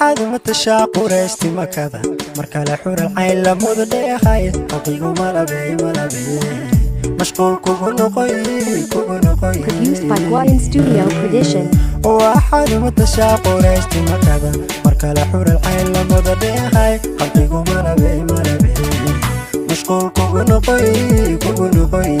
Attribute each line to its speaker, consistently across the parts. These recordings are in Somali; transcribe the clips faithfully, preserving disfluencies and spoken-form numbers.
Speaker 1: waxaad uma tashaaquraysti makada marka la xur alcayn la muddeehay haqiiqo malabe malabe mashquul kugu noqoy kugu noqoy
Speaker 2: Produced by Guayan Studio Production.
Speaker 1: waxaad uma tashaaquraysti makada marka la xur alcayn la muddeehay haqiiqo malabe malabe mashquul kugu noqoy kugu noqoy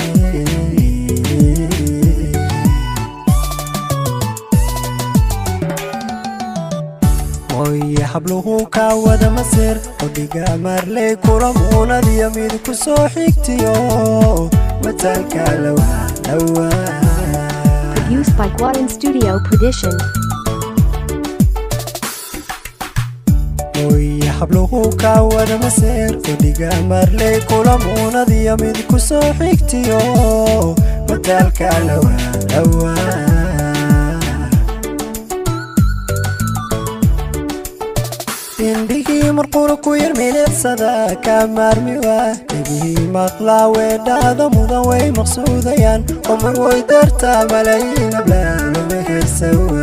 Speaker 1: ويا حبلوه كاود مسير وديقا مارلي كورا مونا دي يميد كسو حيكتيو متالك لوا لوا
Speaker 2: Produced by Guayan Studio Production.
Speaker 1: ويا حبلوه كاود مسير وديقا مارلي كورا مونا دي يميد كسو حيكتيو متالك لوا لوا indhihii marqura ku yarmileedsada ka maarmi waa dhegihii maqlaa weedhaada mudan way maqsuudayaan umar way dartaa malaayiin ablaalo mehersawa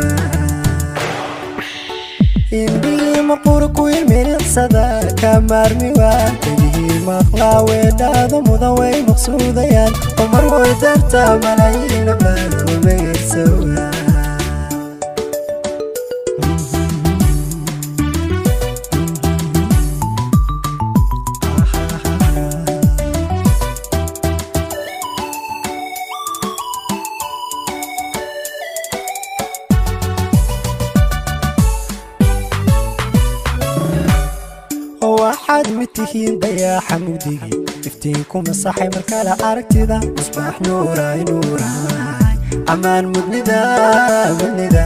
Speaker 1: indhihii marqura ku yarmileedsada ka maarmi waa dhegihii maqlaa weedhaada mudan way maqsuudayaan umar way dartaa malaayiin ablaalo mehersawa waxaad mitihiin dayaaxa mugdigi iftiinku masaxay markala aragtida musbaax nuuray nuuray amaan mudnida mudnida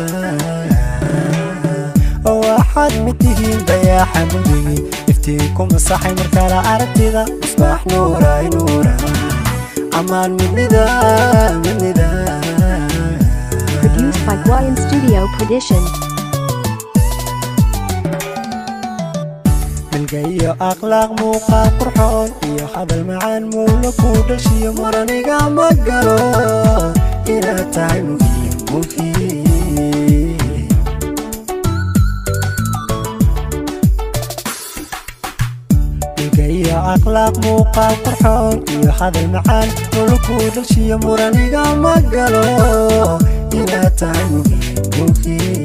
Speaker 1: waxaad mitihiin dayaaxa mugdigi iftiinku masaxay markala aragtida musbaax nuuray nuuray amaan mudnida mudnida
Speaker 2: Produced by Guayan Studio Production.
Speaker 1: iyo akhlaaq muuqaal qurxoon iyo hadal macaan muulo ku dhashiyo maraniga ma galo inaad tahay muhiim muhiim iyo akhlaaq muuqaal qurxoon iyo hadal macaan muulo ku dhashiyo maraniga ma galo inaad tahay muhiim muhiim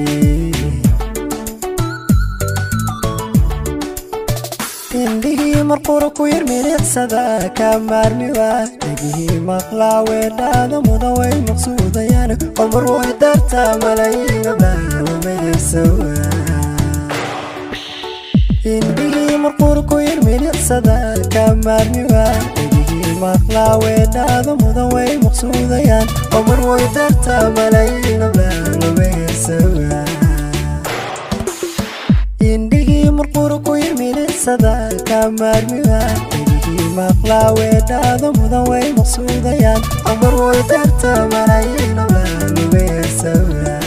Speaker 1: indhihii marqura ku yarmileedsada ka maarmi waa dhegihii maqlaa weedhaada mudan way maqsuudayaan umar way dartaa malaayiin ablaalo mehersawa indhihii marqura ku yarmileedsada ka maarmi waa dhegihii maqlaa weedhaada mudan way maqsuudayaan umar way dartaa malaayiin ablaalo mehersawa indhihii marqura ku yarmileedsada ka maarmi waa dhegihii maqlaa weedhaada mudan way maqsuudayaan umar way dartaa malaayiin ablaalo mehersawa